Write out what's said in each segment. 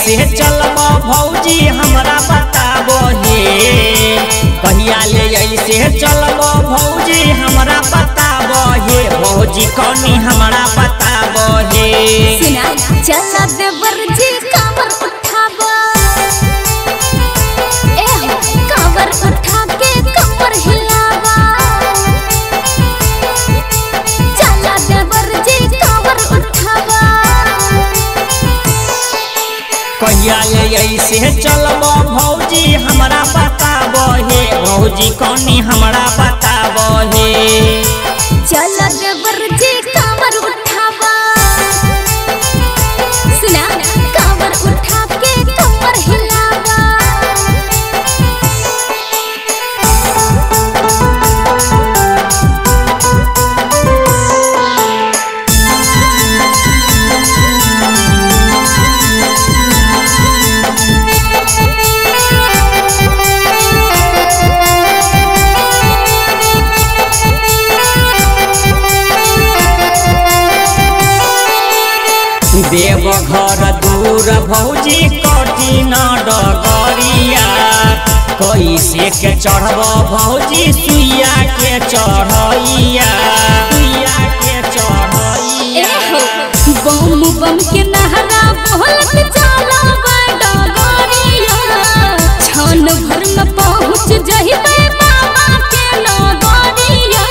ऐसे चलब भौजी हमरा बताबो हे कहिया ले ऐसे चलब भौजी हमरा बताबो हे भौजी कौनी हमरा बताबो हे सुना चला देवर जी कांवर उठाबो ए कांवर उठा के कमर हिलावा चला देवर जी कांवर उठाबो कहिया ले ऐसे चलब भौजी हमरा बताबो हे भौजी कौनी हमरा बताबो हे चला देवर जी कांवर उठाबो सुना कांवर उठा के कमर हिलावा देव घर दूर भौजी कठिन डगरिया कैसे के चढ़ब भौजी सुइया के चढ़ैया बम बम के नहरा बोलत चला डगरिया छन भर में पहुँच जहिबे बाबा के नगरिया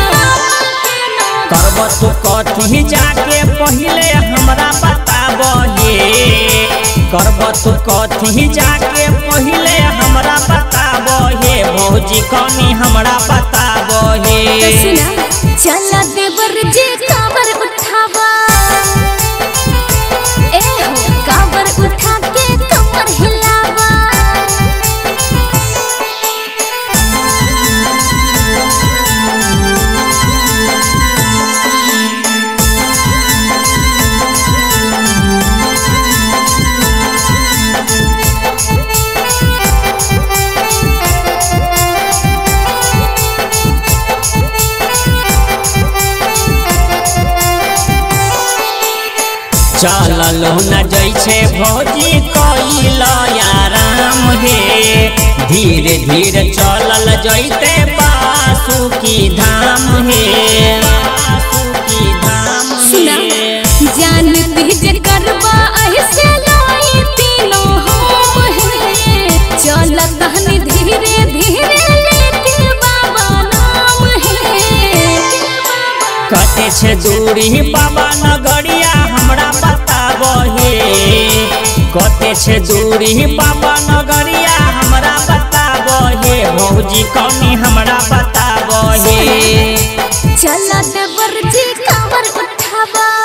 करब तू कथी जाके पहिले हमरा बताबो हे करब तू कथी जाके पहिले हमरा बताबो हे भौजी कौनी हमरा बताबो हे सुना चला देवर जी कांवर उठावा ए कांवर उठा के कमर हिलावा चललो न जैसे भौजी कइल आराम हे धीरे धीरे चलल जैते बासुकी धाम हे सुना जान बीज करवा ऐसे लाई तीनों हम है चल तहनी धीरे धीरे लेके बाबा नाम है कते छे दूरी बाबा नगरिया हमरा बताबो हे कते छे दूरी बाबा नगरिया हमरा बताबो हे भौजी कौनी हमरा बताबो हे चला देवर जी कांवर उठावा।